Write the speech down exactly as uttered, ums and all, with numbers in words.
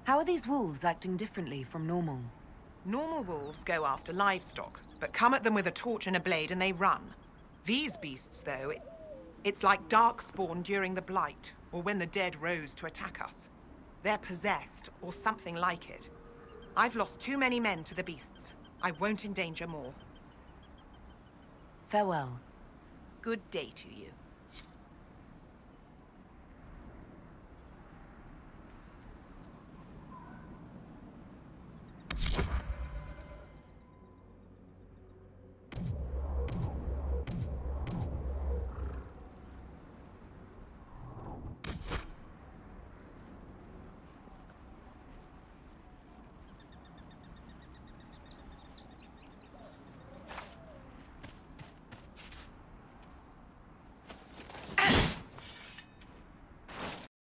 How are these wolves acting differently from normal? Normal wolves go after livestock, but come at them with a torch and a blade and they run. These beasts, though, it, it's like Darkspawn during the Blight, or when the dead rose to attack us. They're possessed, or something like it. I've lost too many men to the beasts. I won't endanger more. Farewell. Good day to you.